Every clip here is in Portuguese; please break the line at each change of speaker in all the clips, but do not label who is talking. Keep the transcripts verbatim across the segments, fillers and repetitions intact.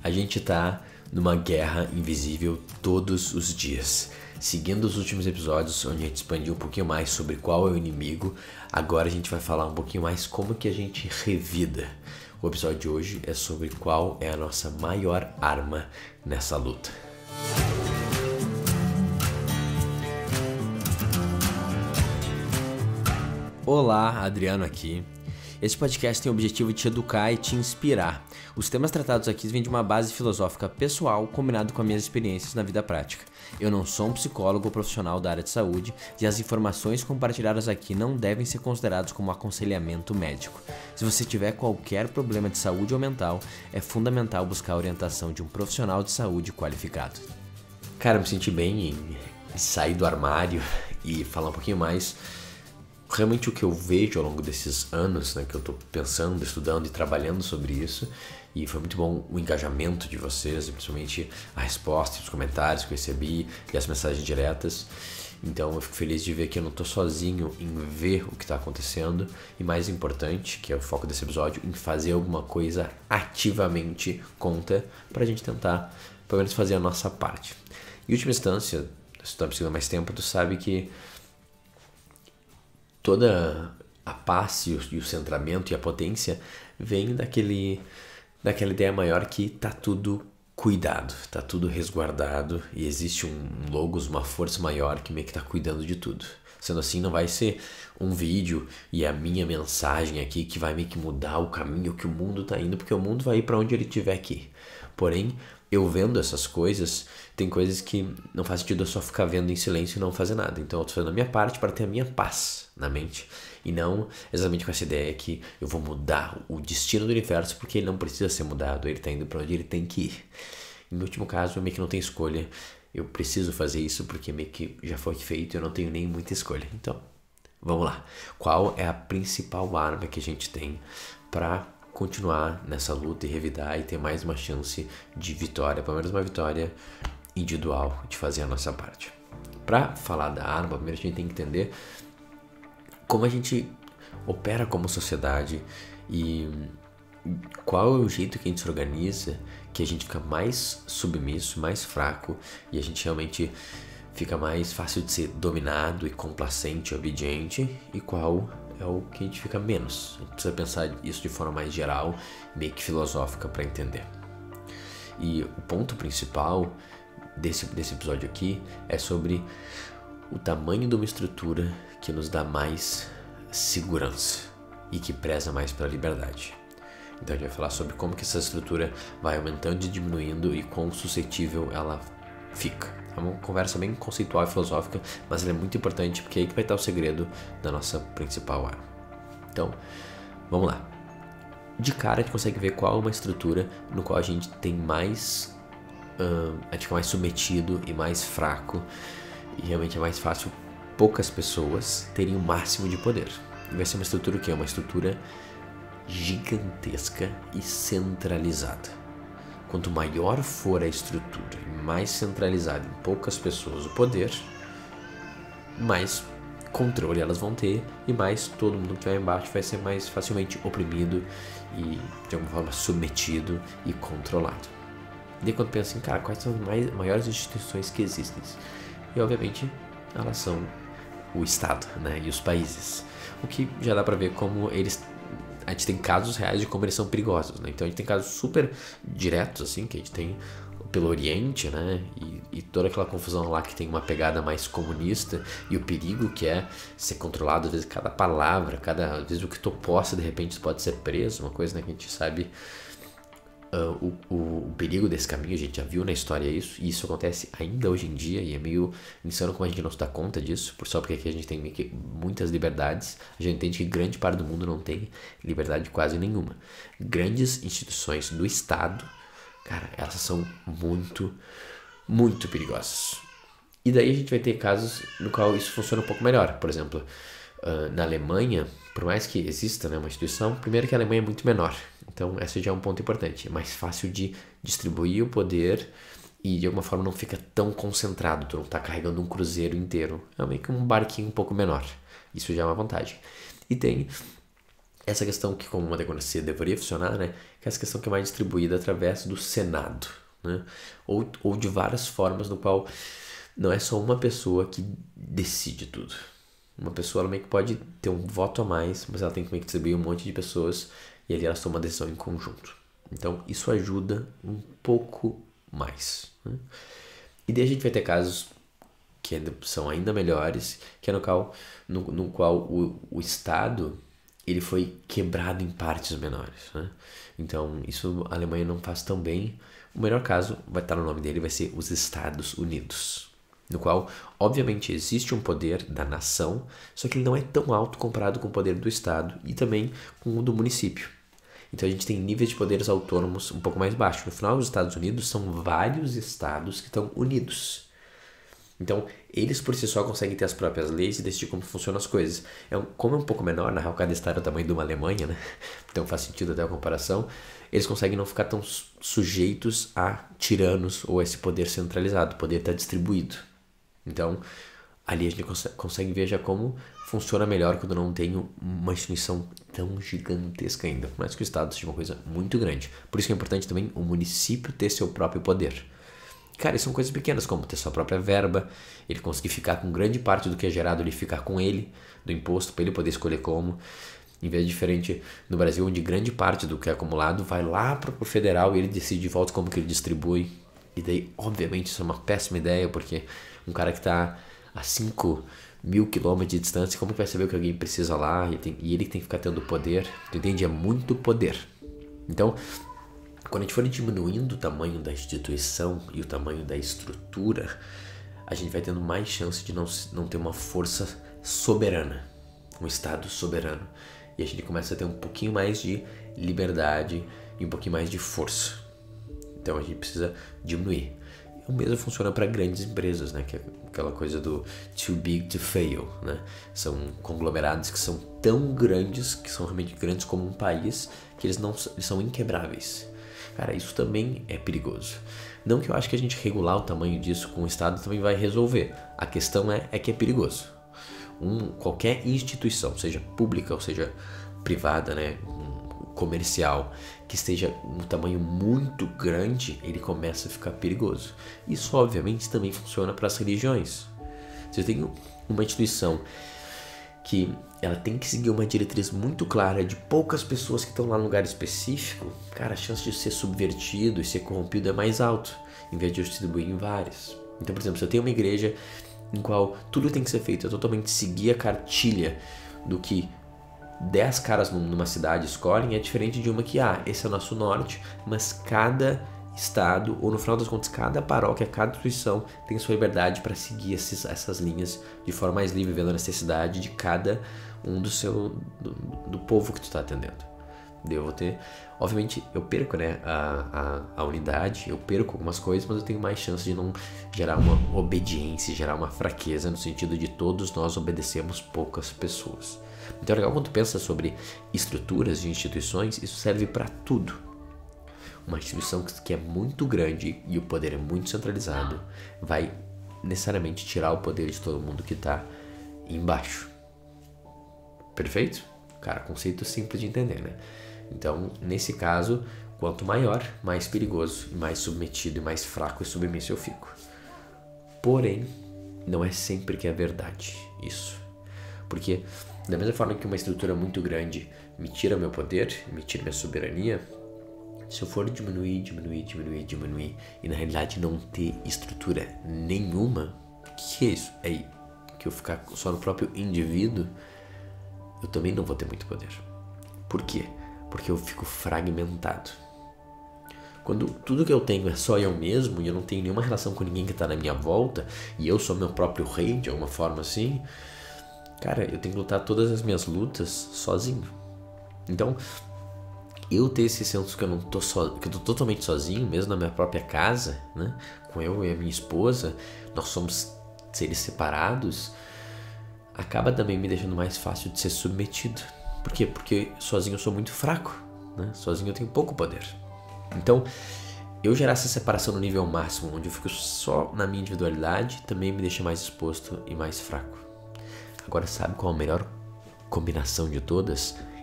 A gente tá numa guerra invisível todos os dias. Seguindo os últimos episódios, onde a gente expandiu um pouquinho mais sobre qual é o inimigo, agora a gente vai falar um pouquinho mais como que a gente revida. O episódio de hoje é sobre qual é a nossa maior arma nessa luta. Olá, Adriano aqui. Esse podcast tem o objetivo de te educar e te inspirar. Os temas tratados aqui vêm de uma base filosófica pessoal combinado com as minhas experiências na vida prática. Eu não sou um psicólogo ou profissional da área de saúde e as informações compartilhadas aqui não devem ser consideradas como aconselhamento médico. Se você tiver qualquer problema de saúde ou mental, é fundamental buscar a orientação de um profissional de saúde qualificado. Cara, eu me senti bem em sair do armário e falar um pouquinho mais. Realmente o que eu vejo ao longo desses anos, né, que eu tô pensando, estudando e trabalhando sobre isso, e foi muito bom o engajamento de vocês, e principalmente a resposta, os comentários que eu recebi e as mensagens diretas. Então eu fico feliz de ver que eu não tô sozinho em ver o que tá acontecendo e, mais importante, que é o foco desse episódio, em fazer alguma coisa ativamente contra pra gente tentar, pelo menos, fazer a nossa parte. Em última instância, se tu tá me seguindo há mais tempo, tu sabe que toda a paz e o, e o centramento e a potência vem daquele, daquela ideia maior que tá tudo cuidado, tá tudo resguardado e existe um, um logos, uma força maior que meio que tá cuidando de tudo. Sendo assim, não vai ser um vídeo e a minha mensagem aqui que vai meio que mudar o caminho que o mundo tá indo, porque o mundo vai ir para onde ele tiver que ir. Porém, eu vendo essas coisas, tem coisas que não faz sentido eu só ficar vendo em silêncio e não fazer nada. Então eu tô fazendo a minha parte para ter a minha paz na mente. E não exatamente com essa ideia que eu vou mudar o destino do universo, porque ele não precisa ser mudado, ele tá indo para onde ele tem que ir. Em último caso, eu meio que não tenho escolha. Eu preciso fazer isso porque meio que já foi feito e eu não tenho nem muita escolha. Então, vamos lá. Qual é a principal arma que a gente tem para continuar nessa luta e revidar e ter mais uma chance de vitória, pelo menos uma vitória individual, de fazer a nossa parte? Para falar da arma, primeiro a gente tem que entender como a gente opera como sociedade e qual é o jeito que a gente se organiza, que a gente fica mais submisso, mais fraco e a gente realmente fica mais fácil de ser dominado e complacente, obediente, e qual é o que a gente fica menos. A gente precisa pensar isso de forma mais geral, meio que filosófica, para entender. E o ponto principal desse, desse episódio aqui é sobre o tamanho de uma estrutura que nos dá mais segurança e que preza mais pela liberdade. Então a gente vai falar sobre como que essa estrutura vai aumentando e diminuindo e quão suscetível ela fica. É uma conversa bem conceitual e filosófica, mas ela é muito importante porque é aí que vai estar o segredo da nossa principal arma. Então, vamos lá. De cara a gente consegue ver qual é uma estrutura no qual a gente tem mais, uh, a gente fica mais submetido e mais fraco, e realmente é mais fácil poucas pessoas terem o máximo de poder. E vai ser uma estrutura que é uma estrutura gigantesca e centralizada. Quanto maior for a estrutura e mais centralizada em poucas pessoas o poder, mais controle elas vão ter e mais todo mundo que estiver embaixo vai ser mais facilmente oprimido e de alguma forma submetido e controlado. E daí quando pensa assim, cara, quais são as mais, maiores instituições que existem? E obviamente elas são o Estado, né, e os países. O que já dá pra ver como eles... A gente tem casos reais de como eles são perigosos, né? Então a gente tem casos super diretos, assim, que a gente tem pelo Oriente, né? E, e toda aquela confusão lá que tem uma pegada mais comunista e o perigo que é ser controlado, às vezes, cada palavra, cada às vezes o que tu posta, de repente, tu pode ser preso, uma coisa, né, que a gente sabe uh, o, o, o perigo desse caminho, a gente já viu na história isso, e isso acontece ainda hoje em dia, e é meio insano como a gente não se dá conta disso, só porque aqui a gente tem meio que muitas liberdades, a gente entende que grande parte do mundo não tem liberdade quase nenhuma. Grandes instituições do Estado, cara, elas são muito, muito perigosas. E daí a gente vai ter casos no qual isso funciona um pouco melhor. Por exemplo, uh, na Alemanha, por mais que exista, né, uma instituição, primeiro que a Alemanha é muito menor. Então, esse já é um ponto importante. É mais fácil de distribuir o poder e, de alguma forma, não fica tão concentrado. Tu não tá carregando um cruzeiro inteiro. É meio que um barquinho um pouco menor. Isso já é uma vantagem. E tem essa questão que, como uma democracia deveria funcionar, né, que é essa questão que é mais distribuída através do Senado, né? Ou, ou de várias formas no qual não é só uma pessoa que decide tudo. Uma pessoa ela meio que pode ter um voto a mais, mas ela tem que meio que distribuir um monte de pessoas e ali elas tomam uma decisão em conjunto. Então isso ajuda um pouco mais, né? E daí a gente vai ter casos que ainda são ainda melhores, que é no qual, no, no qual o, o Estado ele foi quebrado em partes menores, né? Então isso a Alemanha não faz tão bem. O melhor caso vai estar no nome dele, vai ser os Estados Unidos, no qual obviamente existe um poder da nação, só que ele não é tão alto comparado com o poder do Estado e também com o do município. Então a gente tem níveis de poderes autônomos um pouco mais baixos. No final, os Estados Unidos são vários estados que estão unidos. Então, eles por si só conseguem ter as próprias leis e decidir como funcionam as coisas. É um, como é um pouco menor, na real, cada estado é o tamanho de uma Alemanha, né? Então faz sentido até a comparação. Eles conseguem não ficar tão sujeitos a tiranos ou a esse poder centralizado. O poder está distribuído. Então, ali a gente consegue, consegue ver já como funciona melhor quando não tem uma instituição tão gigantesca ainda. Por mais que o Estado seja uma coisa muito grande. Por isso que é importante também o município ter seu próprio poder. Cara, isso são coisas pequenas, como ter sua própria verba, ele conseguir ficar com grande parte do que é gerado, ele ficar com ele, do imposto, para ele poder escolher como. Em vez de diferente no Brasil, onde grande parte do que é acumulado vai lá para o federal e ele decide de volta como que ele distribui. E daí, obviamente, isso é uma péssima ideia, porque um cara que está a cinco mil quilômetros de distância, como que vai saber o que alguém precisa lá? E, tem, e ele que tem que ficar tendo poder, tu entende? É muito poder. Então, quando a gente for diminuindo o tamanho da instituição e o tamanho da estrutura, a gente vai tendo mais chance de não, não ter uma força soberana, um Estado soberano. E a gente começa a ter um pouquinho mais de liberdade e um pouquinho mais de força. Então a gente precisa diminuir. O mesmo funciona para grandes empresas, né? Que é aquela coisa do too big to fail, né? São conglomerados que são tão grandes, que são realmente grandes como um país, que eles não eles são inquebráveis. Cara, isso também é perigoso. Não que eu acho que a gente regular o tamanho disso com o Estado também vai resolver. A questão é, é que é perigoso. Um, qualquer instituição, seja pública ou seja privada, né, comercial, que esteja um tamanho muito grande, ele começa a ficar perigoso. Isso obviamente também funciona para as religiões. Se eu tenho uma instituição que ela tem que seguir uma diretriz muito clara de poucas pessoas que estão lá no lugar específico, cara, a chance de ser subvertido e ser corrompido é mais alto, em vez de eu distribuir em várias. Então, por exemplo, se eu tenho uma igreja em qual tudo tem que ser feito, eu totalmente seguir a cartilha do que dez caras numa cidade escolhem, é diferente de uma que, ah, esse é o nosso norte, mas cada estado, ou no final das contas, cada paróquia, cada instituição tem sua liberdade para seguir esses, essas linhas de forma mais livre, vendo a necessidade de cada um do seu do, do povo que tu está atendendo. Eu vou ter, obviamente, eu perco, né, a, a, a unidade, eu perco algumas coisas, mas eu tenho mais chance de não gerar uma obediência, gerar uma fraqueza, no sentido de todos nós obedecemos poucas pessoas. Então é legal quando tu pensa sobre estruturas de instituições, isso serve para tudo. Uma instituição que é muito grande e o poder é muito centralizado vai necessariamente tirar o poder de todo mundo que está embaixo. Perfeito? Cara, conceito simples de entender, né? Então, nesse caso, quanto maior, mais perigoso, mais submetido e mais fraco e submisso eu fico. Porém, não é sempre que é verdade isso. Porque, da mesma forma que uma estrutura muito grande me tira meu poder, me tira minha soberania, se eu for diminuir, diminuir, diminuir, diminuir e na realidade não ter estrutura nenhuma, o que é isso? É que eu ficar só no próprio indivíduo, eu também não vou ter muito poder. Por quê? Porque eu fico fragmentado. Quando tudo que eu tenho é só eu mesmo e eu não tenho nenhuma relação com ninguém que está na minha volta e eu sou meu próprio rei de alguma forma assim, cara, eu tenho que lutar todas as minhas lutas sozinho. Então, eu ter esse senso que eu não tô so, que eu tô totalmente sozinho, mesmo na minha própria casa, né? Com eu e a minha esposa, nós somos seres separados, acaba também me deixando mais fácil de ser submetido. Por quê? Porque sozinho eu sou muito fraco, né? Sozinho eu tenho pouco poder. Então, eu gerar essa separação no nível máximo, onde eu fico só na minha individualidade, também me deixa mais exposto e mais fraco. Agora, sabe qual é a melhor combinação de todas?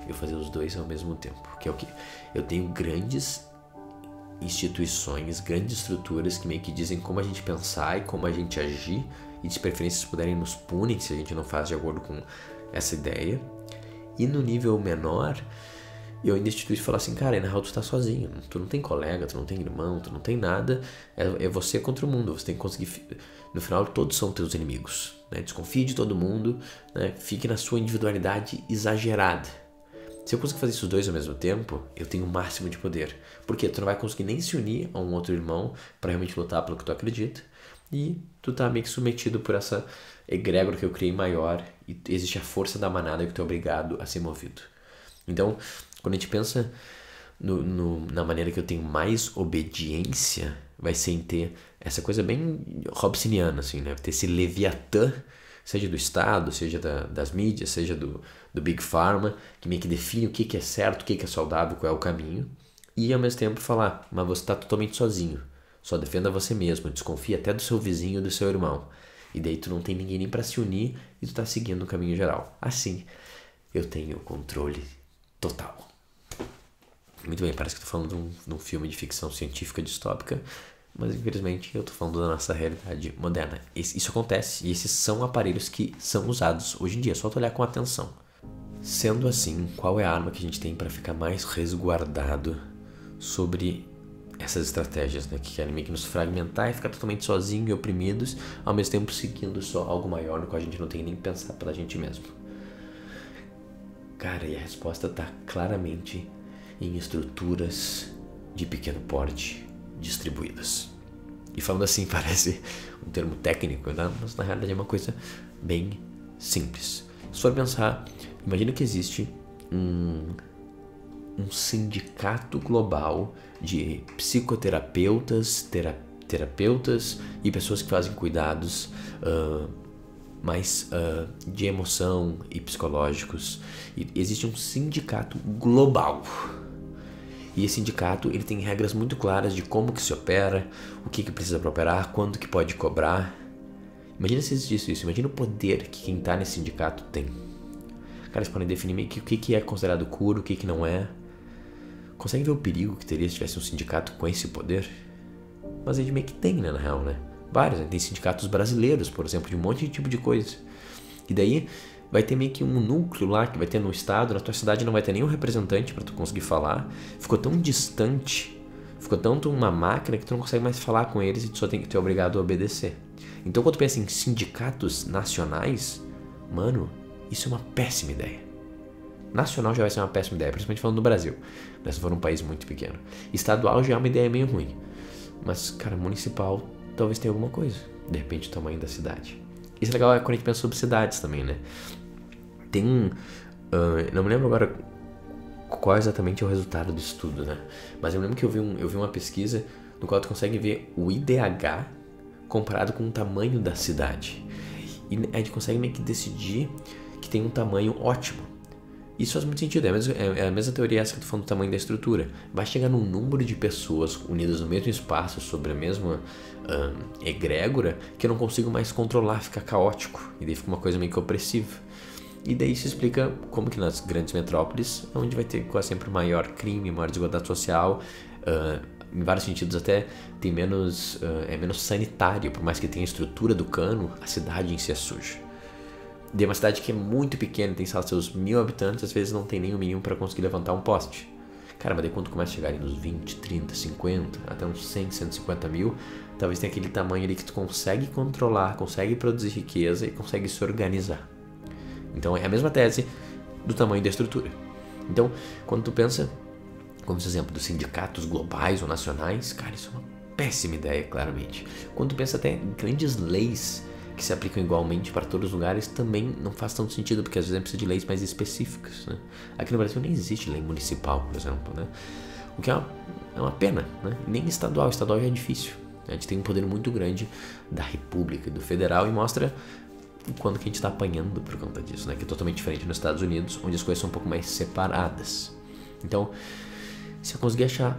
eu fazer os dois ao mesmo tempo. Que é o quê? Eu tenho grandes instituições, grandes estruturas que meio que dizem como a gente pensar e como a gente agir, e de preferência se puderem nos punem se a gente não faz de acordo com essa ideia. E no nível menor, eu ainda instituo e falo assim, cara, na real tu tá sozinho, tu não tem colega, tu não tem irmão, tu não tem nada, é, é você contra o mundo, você tem que conseguir, no final todos são teus inimigos, né? Desconfie de todo mundo, né? Fique na sua individualidade exagerada. Se eu conseguir fazer esses dois ao mesmo tempo, eu tenho o máximo de poder, porque tu não vai conseguir nem se unir a um outro irmão para realmente lutar pelo que tu acredita, e tu tá meio que submetido por essa egrégora que eu criei maior, e existe a força da manada que tu é obrigado a ser movido. Então, quando a gente pensa no, no, na maneira que eu tenho mais obediência, vai ser em ter essa coisa bem hobbesiana, assim, né? Ter esse leviatã, seja do Estado, seja da, das mídias, seja do, do Big Pharma, que meio que define o que, que é certo, o que, que é saudável, qual é o caminho, e ao mesmo tempo falar, mas você está totalmente sozinho, só defenda você mesmo, desconfia até do seu vizinho, do seu irmão, e daí tu não tem ninguém nem para se unir e tu tá seguindo o caminho geral. Assim, eu tenho controle total. Muito bem, parece que eu tô falando de um, de um filme de ficção científica distópica, mas infelizmente eu tô falando da nossa realidade moderna. Isso, isso acontece, e esses são aparelhos que são usados hoje em dia, é só tu olhar com atenção. Sendo assim, qual é a arma que a gente tem para ficar mais resguardado sobre essas estratégias, né, que querem meio que nos fragmentar e ficar totalmente sozinhos e oprimidos, ao mesmo tempo seguindo só algo maior no qual a gente não tem nem que pensar pela gente mesmo? Cara, e a resposta tá claramente em estruturas de pequeno porte distribuídas. E falando assim parece um termo técnico, né? Mas na realidade é uma coisa bem simples. Se for pensar, imagina que existe um, um sindicato global de psicoterapeutas, tera, terapeutas e pessoas que fazem cuidados uh, mais uh, de emoção e psicológicos. E existe um sindicato global. E esse sindicato ele tem regras muito claras de como que se opera, o que que precisa para operar, quando que pode cobrar. Imagina se existisse isso, imagina o poder que quem está nesse sindicato tem. Cara, eles podem definir meio que o que que é considerado cura, o que que não é. Consegue ver o perigo que teria se tivesse um sindicato com esse poder? Mas a gente meio que tem, né, na real, né? Vários, né? Tem sindicatos brasileiros, por exemplo, de um monte de tipo de coisa. E daí vai ter meio que um núcleo lá que vai ter no estado, na tua cidade não vai ter nenhum representante para tu conseguir falar. Ficou tão distante, ficou tanto uma máquina que tu não consegue mais falar com eles e tu só tem que ter obrigado a obedecer. Então quando tu pensa em sindicatos nacionais, mano, isso é uma péssima ideia. Nacional já vai ser uma péssima ideia, principalmente falando do Brasil, né, se for um país muito pequeno. Estadual já é uma ideia meio ruim, mas, cara, municipal talvez tenha alguma coisa, de repente o tamanho da cidade. Isso é legal quando a gente pensa sobre cidades também, né? Tem um, uh, não me lembro agora qual exatamente é o resultado do estudo, né? Mas eu lembro que eu vi, um, eu vi uma pesquisa no qual tu consegue ver o I D H comparado com o tamanho da cidade. E a gente consegue meio que decidir que tem um tamanho ótimo. Isso faz muito sentido, é a mesma, é a mesma teoria essa que eu tô falando do tamanho da estrutura. Vai chegar num número de pessoas unidas no mesmo espaço, sobre a mesma um, egrégora, que eu não consigo mais controlar, fica caótico. E daí fica uma coisa meio que opressiva. E daí isso explica como que nas grandes metrópoles, onde vai ter quase sempre maior crime, maior desigualdade social, uh, em vários sentidos até tem menos, uh, é menos sanitário, por mais que tenha a estrutura do cano, a cidade em si é suja. De uma cidade que é muito pequena, tem sei lá, seus mil habitantes, às vezes não tem nem o mínimo para conseguir levantar um poste. Cara, mas daí quando começa a chegar ali nos vinte, trinta, cinquenta, até uns cem, cento e cinquenta mil, talvez tenha aquele tamanho ali que tu consegue controlar, consegue produzir riqueza e consegue se organizar. Então é a mesma tese do tamanho da estrutura. Então, quando tu pensa, como esse exemplo dos sindicatos globais ou nacionais, cara, isso é uma péssima ideia, claramente. Quando tu pensa até em grandes leis que se aplicam igualmente para todos os lugares, também não faz tanto sentido, porque às vezes precisa de leis mais específicas, né? Aqui no Brasil nem existe lei municipal, por exemplo, né? O que é uma, é uma pena, né? Nem estadual, estadual já é difícil. A gente tem um poder muito grande da República, do Federal, e mostra o quanto que a gente está apanhando por conta disso, né? Que é totalmente diferente nos Estados Unidos, onde as coisas são um pouco mais separadas. Então, se eu conseguir achar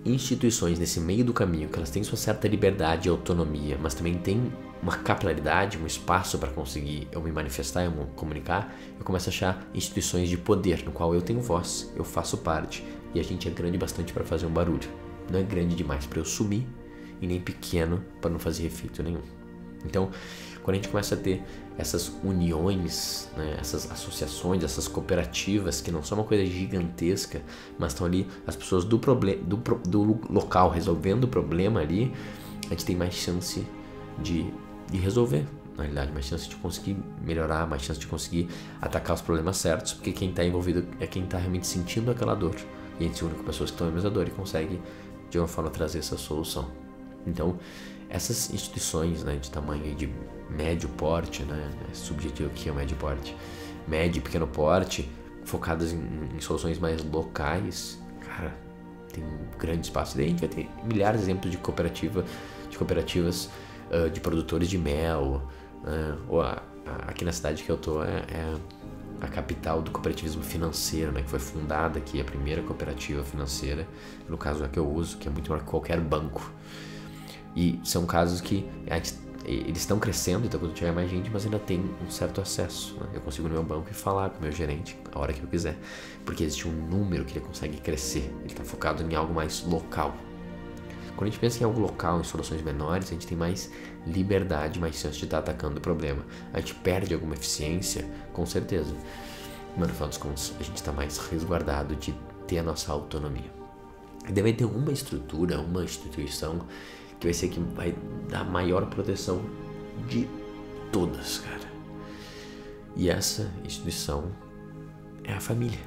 instituições nesse meio do caminho, que elas têm sua certa liberdade e autonomia, mas também tem uma capilaridade, um espaço para conseguir eu me manifestar, eu me comunicar, eu começo a achar instituições de poder, no qual eu tenho voz, eu faço parte, e a gente é grande bastante para fazer um barulho. Não é grande demais para eu sumir, e nem pequeno para não fazer efeito nenhum. Então, quando a gente começa a ter essas uniões, né, essas associações, essas cooperativas, que não são uma coisa gigantesca, mas estão ali as pessoas do, problem, do, do local resolvendo o problema ali, a gente tem mais chance de, de resolver, na realidade, mais chance de conseguir melhorar, mais chance de conseguir atacar os problemas certos, porque quem está envolvido é quem está realmente sentindo aquela dor, e a gente se une com pessoas que estão na mesma dor e consegue, de uma forma, trazer essa solução. Então, essas instituições, né, de tamanho de médio porte, né, é subjetivo que é o médio porte, médio e pequeno porte, focadas em, em soluções mais locais, cara, tem um grande espaço. E daí a gente vai ter milhares de exemplos de cooperativa, de cooperativas uh, de produtores de mel, uh, ou a, a, aqui na cidade que eu tô é, é a capital do cooperativismo financeiro, né, que foi fundada aqui, a primeira cooperativa financeira, no caso é que eu uso, que é muito maior que qualquer banco. E são casos que eles estão crescendo, então quando tiver mais gente, mas ainda tem um certo acesso, né? Eu consigo ir no meu banco e falar com o meu gerente a hora que eu quiser, porque existe um número que ele consegue crescer, ele está focado em algo mais local. Quando a gente pensa em algo local, em soluções menores, a gente tem mais liberdade, mais chance de estar atacando o problema. A gente perde alguma eficiência, com certeza, mas no final dos contos a gente está mais resguardado de ter a nossa autonomia. E deve ter uma estrutura, uma instituição que vai ser que vai dar maior proteção de todas, cara. E essa instituição é a família.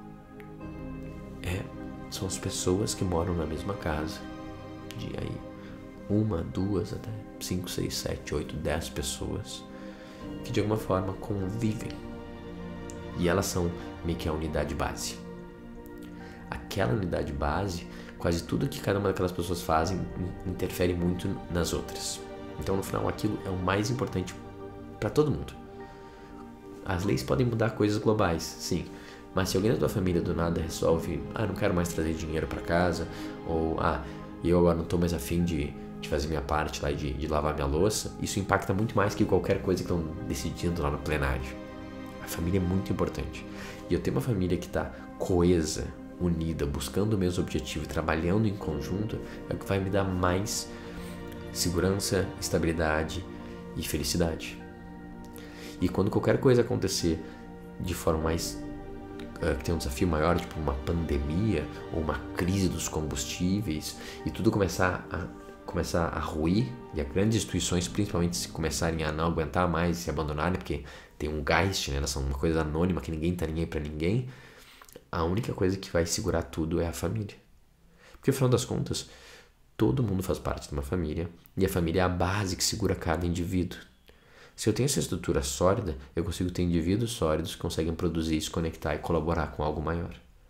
É, são as pessoas que moram na mesma casa. De aí, uma, duas, até cinco, seis, sete, oito, dez pessoas que de alguma forma convivem. E elas são meio que a unidade base. Aquela unidade base, quase tudo que cada uma daquelas pessoas fazem interfere muito nas outras. Então, no final, aquilo é o mais importante para todo mundo. As leis podem mudar coisas globais, sim, mas se alguém da tua família do nada resolve, ah, não quero mais trazer dinheiro para casa, ou ah, eu agora não estou mais afim de, de fazer minha parte lá, de, de lavar minha louça, isso impacta muito mais que qualquer coisa que estão decidindo lá no plenário. A família é muito importante. E eu tenho uma família que está coesa, unida, buscando o mesmo objetivo e trabalhando em conjunto, é o que vai me dar mais segurança, estabilidade e felicidade. E quando qualquer coisa acontecer de forma mais uh, que tem um desafio maior, tipo uma pandemia ou uma crise dos combustíveis, e tudo começar a começar a ruir, e as grandes instituições principalmente se começarem a não aguentar mais, se abandonarem, porque tem um geist, né? Elas são uma coisa anônima que ninguém tá nem aí pra ninguém. A única coisa que vai segurar tudo é a família. Porque, no final das contas, todo mundo faz parte de uma família, e a família é a base que segura cada indivíduo. Se eu tenho essa estrutura sólida, eu consigo ter indivíduos sólidos que conseguem produzir, se conectar e colaborar com algo maior.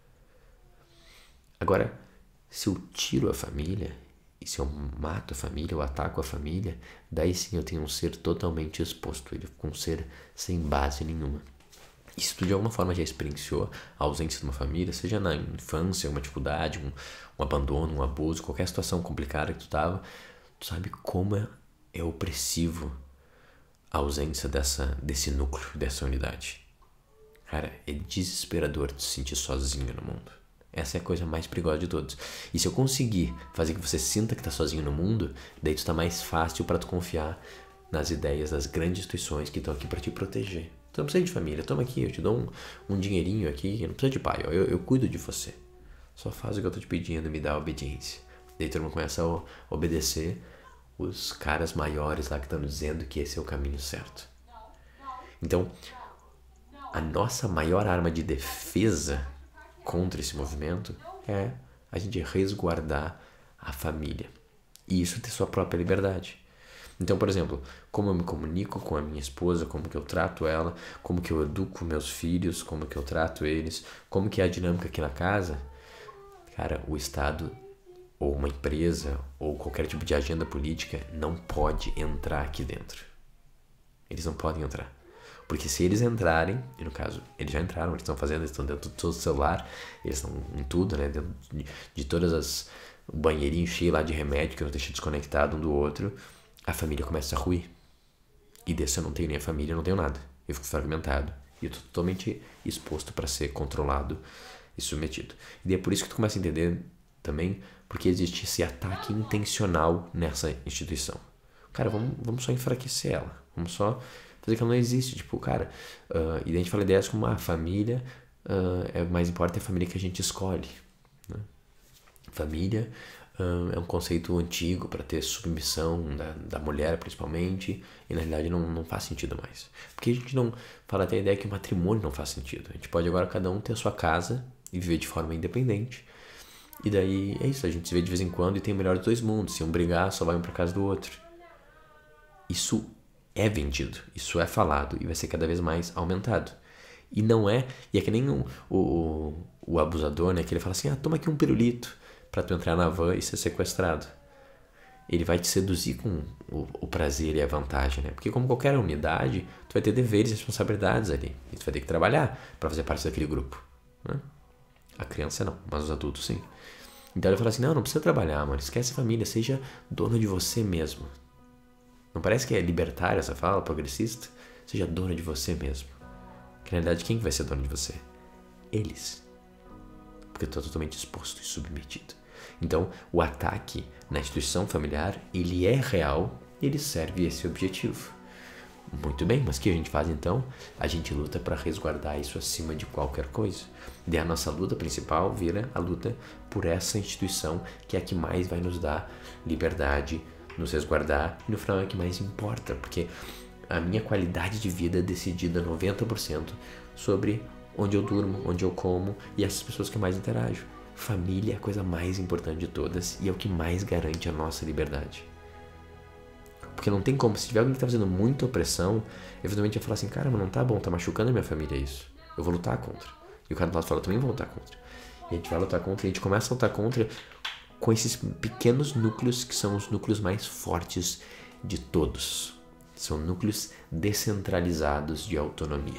Agora, se eu tiro a família, e se eu mato a família, eu ataco a família, daí sim eu tenho um ser totalmente exposto, ele fica um ser sem base nenhuma. E se tu de alguma forma já experienciou a ausência de uma família, seja na infância, uma dificuldade, um, um abandono, um abuso, qualquer situação complicada que tu tava, tu sabe como é, é opressivo a ausência dessa, desse núcleo, dessa unidade. Cara, é desesperador te sentir sozinho no mundo. Essa é a coisa mais perigosa de todos. E se eu conseguir fazer que você sinta que tá sozinho no mundo, daí tu tá mais fácil para tu confiar nas ideias das grandes instituições que estão aqui para te proteger. Tu não precisa de família, toma aqui, eu te dou um, um dinheirinho aqui, não precisa de pai, ó, eu, eu cuido de você. Só faz o que eu tô te pedindo, me dá obediência. Daí todo mundo começa a obedecer os caras maiores lá que estão dizendo que esse é o caminho certo. Então, a nossa maior arma de defesa contra esse movimento é a gente resguardar a família. E isso ter sua própria liberdade. Então, por exemplo, como eu me comunico com a minha esposa, como que eu trato ela, como que eu educo meus filhos, como que eu trato eles, como que é a dinâmica aqui na casa, cara, o Estado ou uma empresa ou qualquer tipo de agenda política não pode entrar aqui dentro. Eles não podem entrar. Porque se eles entrarem, e no caso, eles já entraram, eles estão fazendo, eles estão dentro do seu celular, eles estão em tudo, né, dentro de, de todas as o banheirinho cheio lá de remédio que eu deixei desconectado um do outro, a família começa a ruir. E desse eu não tenho nem a família, eu não tenho nada. Eu fico fragmentado. E eu tô totalmente exposto para ser controlado e submetido. E é por isso que tu começa a entender também porque existe esse ataque intencional nessa instituição. Cara, vamos, vamos só enfraquecer ela. Vamos só fazer que ela não existe. Tipo, cara, uh, e daí a gente fala ideias como a família, uh, é mais importante a família que a gente escolhe. Né? Família uh, é um conceito antigo para ter submissão da, da mulher, principalmente, e na realidade não, não faz sentido mais. Porque a gente não fala até a ideia que o matrimônio não faz sentido. A gente pode agora cada um ter a sua casa e viver de forma independente. E daí é isso, a gente se vê de vez em quando e tem o melhor dos dois mundos. Se um brigar, só vai um para casa do outro. Isso é vendido, isso é falado e vai ser cada vez mais aumentado. E não é, e é que nem o, o, o abusador, né, que ele fala assim, ah, toma aqui um pirulito para tu entrar na van e ser sequestrado. Ele vai te seduzir com o, o prazer e a vantagem, né? Porque como qualquer unidade, tu vai ter deveres e responsabilidades ali. E tu vai ter que trabalhar para fazer parte daquele grupo, né? A criança não, mas os adultos sim. Então ele fala assim, não, não precisa trabalhar, mano, esquece a família, seja dono de você mesmo. Não parece que é libertária essa fala, progressista? Seja dono de você mesmo. Que na realidade quem vai ser dono de você? Eles. Porque tu é totalmente exposto e submetido. Então o ataque na instituição familiar, ele é real e ele serve esse objetivo. Muito bem, mas o que a gente faz então? A gente luta para resguardar isso acima de qualquer coisa. E a nossa luta principal vira a luta por essa instituição que é a que mais vai nos dar liberdade, nos resguardar e no final é o que mais importa, porque a minha qualidade de vida é decidida noventa por cento sobre onde eu durmo, onde eu como e essas pessoas que eu mais interajo. Família é a coisa mais importante de todas e é o que mais garante a nossa liberdade. Porque não tem como, se tiver alguém que tá fazendo muita opressão, eventualmente vai falar assim, cara, mas não tá bom, tá machucando a minha família isso. Eu vou lutar contra. E o cara do lado fala, eu também vou lutar contra. E a gente vai lutar contra, e a gente começa a lutar contra com esses pequenos núcleos que são os núcleos mais fortes de todos. São núcleos descentralizados de autonomia.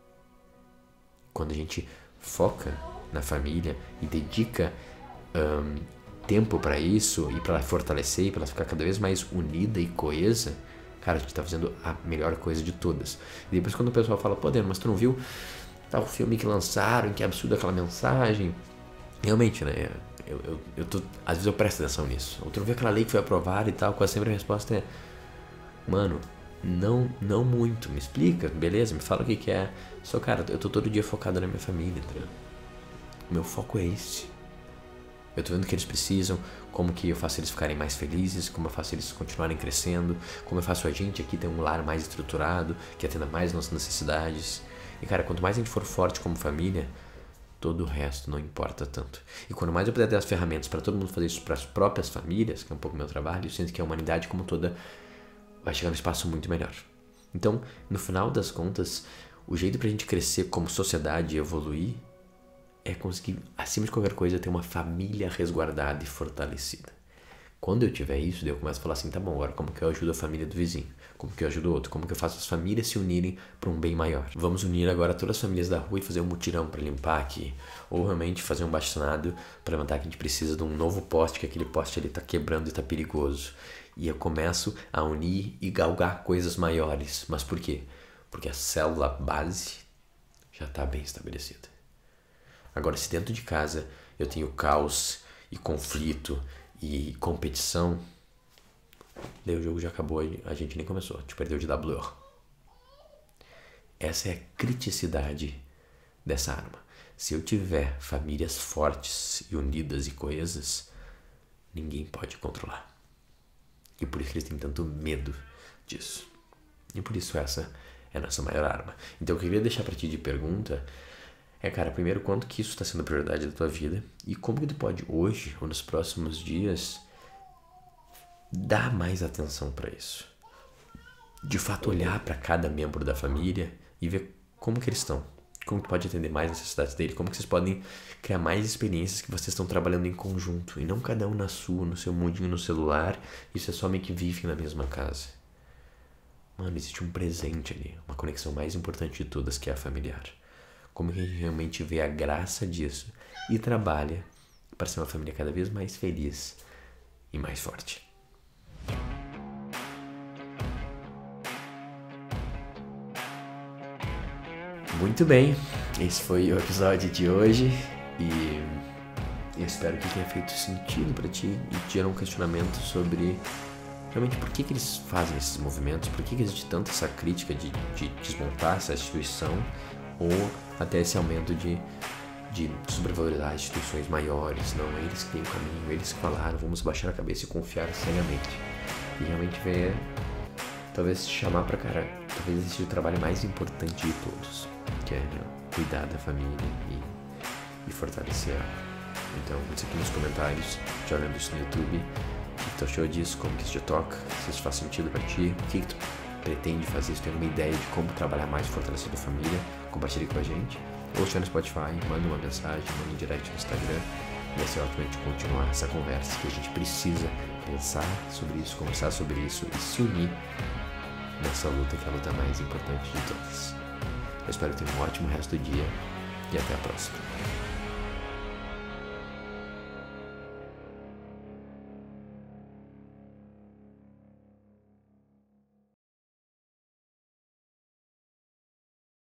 Quando a gente foca na família e dedica um, tempo para isso e para fortalecer e para ela ficar cada vez mais unida e coesa, cara, a gente tá fazendo a melhor coisa de todas. E depois quando o pessoal fala, pô, Deno, mas tu não viu tal filme que lançaram, que absurdo aquela mensagem? Realmente, né, eu, eu, eu tô, às vezes eu presto atenção nisso. Ou tu não viu aquela lei que foi aprovada e tal, quase sempre a resposta é, mano, não, não muito, me explica, beleza, me fala o que que é. Só, cara, eu tô todo dia focado na minha família, entendeu? Meu foco é esse. Eu tô vendo o que eles precisam, como que eu faço eles ficarem mais felizes, como eu faço eles continuarem crescendo, como eu faço a gente aqui ter um lar mais estruturado, que atenda mais nossas necessidades. E cara, quanto mais a gente for forte como família, todo o resto não importa tanto. E quanto mais eu puder ter as ferramentas para todo mundo fazer isso para as próprias famílias, que é um pouco meu trabalho, eu sinto que a humanidade como toda vai chegar num espaço muito melhor. Então, no final das contas, o jeito pra gente crescer como sociedade e evoluir é conseguir, acima de qualquer coisa, ter uma família resguardada e fortalecida. Quando eu tiver isso, daí eu começo a falar assim, tá bom, agora como que eu ajudo a família do vizinho? Como que eu ajudo o outro? Como que eu faço as famílias se unirem para um bem maior? Vamos unir agora todas as famílias da rua e fazer um mutirão para limpar aqui. Ou realmente fazer um bastonado para levantar que a gente precisa de um novo poste, que aquele poste ali tá quebrando e tá perigoso. E eu começo a unir e galgar coisas maiores. Mas por quê? Porque a célula base já está bem estabelecida. Agora, se dentro de casa eu tenho caos e conflito e competição, daí o jogo já acabou e a gente nem começou. A gente perdeu de W O. Essa é a criticidade dessa arma. Se eu tiver famílias fortes e unidas e coesas, ninguém pode controlar. E por isso que eles têm tanto medo disso. E por isso essa é a nossa maior arma. Então eu queria deixar para ti de pergunta é, cara, primeiro, quanto que isso está sendo a prioridade da tua vida e como que tu pode hoje ou nos próximos dias dar mais atenção para isso. De fato, olhar para cada membro da família e ver como que eles estão. Como tu pode atender mais as necessidades dele, como que vocês podem criar mais experiências que vocês estão trabalhando em conjunto e não cada um na sua, no seu mundinho, no celular, isso é só meio que vivem na mesma casa. Mano, existe um presente ali, uma conexão mais importante de todas, que é a familiar. Como que a gente realmente vê a graça disso e trabalha para ser uma família cada vez mais feliz e mais forte. Muito bem, esse foi o episódio de hoje e eu espero que tenha feito sentido para ti e te gerar um questionamento sobre realmente por que, que eles fazem esses movimentos, por que, que existe tanta essa crítica de, de desmontar essa instituição ou até esse aumento de, de sobrevalorizar instituições maiores. Não, eles que têm o caminho, eles que falaram, vamos baixar a cabeça e confiar cegamente. E realmente ver, talvez chamar pra cara, talvez esse seja o trabalho mais importante de todos, que é cuidar da família e, e fortalecer ela. Então, diz aqui nos comentários, já olhando isso no YouTube, o que, que tu achou disso, como que isso te toca, se isso faz sentido pra ti, o que, que tu pretende fazer, se tu tem alguma ideia de como trabalhar mais fortalecendo a família, compartilhe com a gente. Ou se estiver no Spotify, manda uma mensagem, manda um direct no Instagram, e vai ser ótimo a gente continuar essa conversa, que a gente precisa pensar sobre isso, conversar sobre isso e se unir nessa luta, que é a luta mais importante de todas. Eu espero que tenha um ótimo resto do dia e até a próxima.